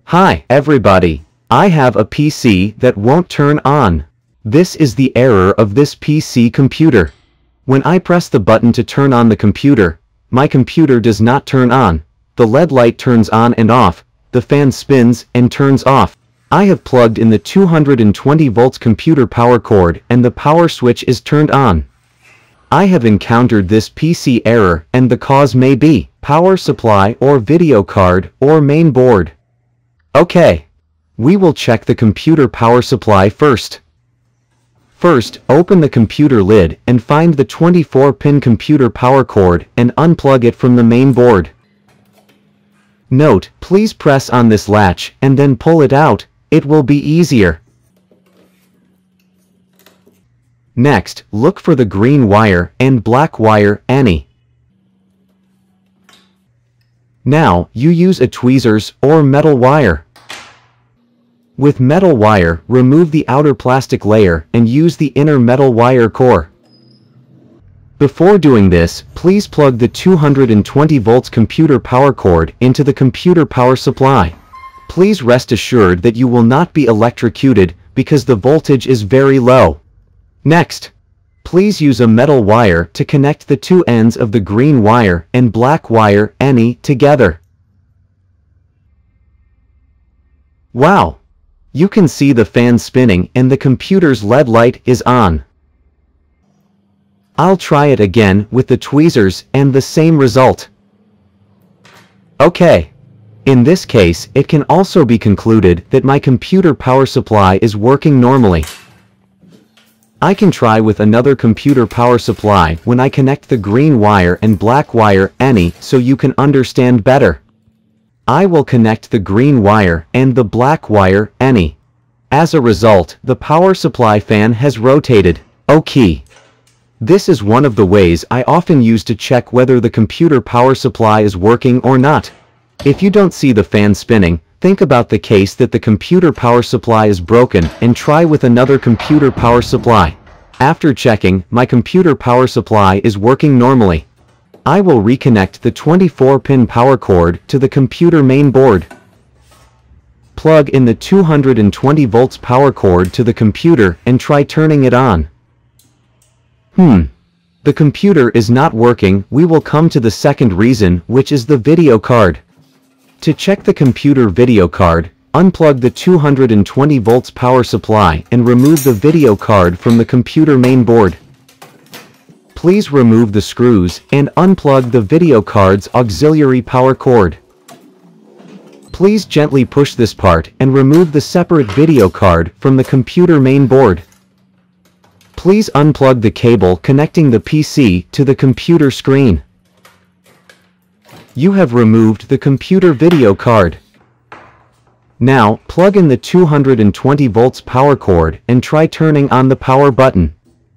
Hi, everybody. I have a PC that won't turn on. This is the error of this PC computer. When I press the button to turn on the computer, my computer does not turn on. The LED light turns on and off, the fan spins and turns off. I have plugged in the 220 volts computer power cord and the power switch is turned on. I have encountered this PC error and the cause may be power supply or video card or main board. Okay, we will check the computer power supply first. First, open the computer lid and find the 24-pin computer power cord and unplug it from the main board. Note, please press on this latch and then pull it out, it will be easier. Next, look for the green wire and black wire any. Now, you use a tweezers or metal wire. With metal wire, remove the outer plastic layer and use the inner metal wire core. Before doing this, please plug the 220 volts computer power cord into the computer power supply. Please rest assured that you will not be electrocuted because the voltage is very low. Next, please use a metal wire to connect the two ends of the green wire and black wire any together. Wow! You can see the fan spinning and the computer's LED light is on. I'll try it again with the tweezers and the same result. Okay. In this case, it can also be concluded that my computer power supply is working normally. I can try with another computer power supply when I connect the green wire and black wire any so you can understand better. I will connect the green wire and the black wire any. As a result, the power supply fan has rotated. Okay. This is one of the ways I often use to check whether the computer power supply is working or not. If you don't see the fan spinning, think about the case that the computer power supply is broken and try with another computer power supply. After checking, my computer power supply is working normally. I will reconnect the 24-pin power cord to the computer main board. Plug in the 220 volts power cord to the computer and try turning it on. The computer is not working. We will come to the second reason, which is the video card. To check the computer video card, unplug the 220 volts power supply and remove the video card from the computer main board. Please remove the screws and unplug the video card's auxiliary power cord. Please gently push this part and remove the separate video card from the computer main board. Please unplug the cable connecting the PC to the computer screen. You have removed the computer video card. Now, plug in the 220 volts power cord and try turning on the power button.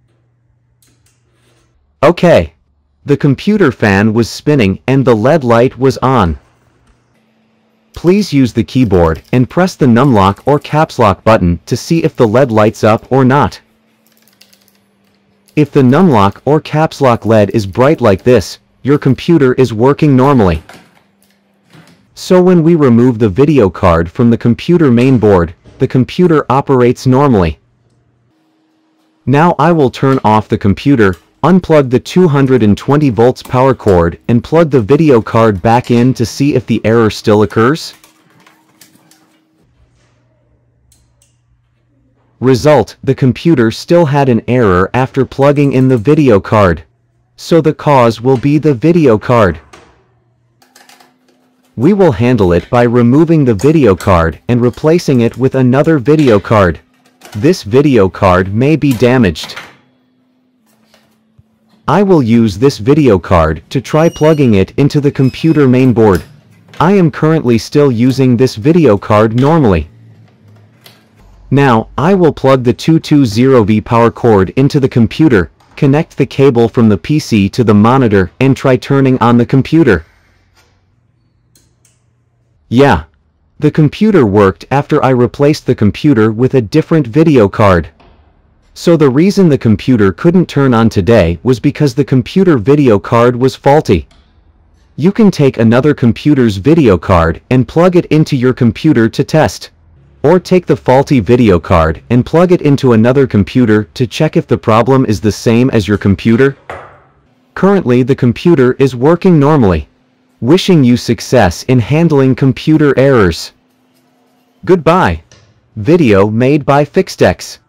Okay. The computer fan was spinning and the LED light was on. Please use the keyboard and press the numlock or caps lock button to see if the LED lights up or not. If the numlock or caps lock LED is bright like this, your computer is working normally. So when we remove the video card from the computer main board, the computer operates normally. Now I will turn off the computer, unplug the 220 volts power cord and plug the video card back in to see if the error still occurs. Result: the computer still had an error after plugging in the video card. So the cause will be the video card. We will handle it by removing the video card and replacing it with another video card. This video card may be damaged. I will use this video card to try plugging it into the computer main board. I am currently still using this video card normally. Now, I will plug the 220V power cord into the computer, connect the cable from the PC to the monitor, and try turning on the computer. Yeah. The computer worked after I replaced the computer with a different video card. So the reason the computer couldn't turn on today was because the computer video card was faulty. You can take another computer's video card and plug it into your computer to test. Or take the faulty video card and plug it into another computer to check if the problem is the same as your computer. Currently the computer is working normally. Wishing you success in handling computer errors. Goodbye. Video made by Fixtechs.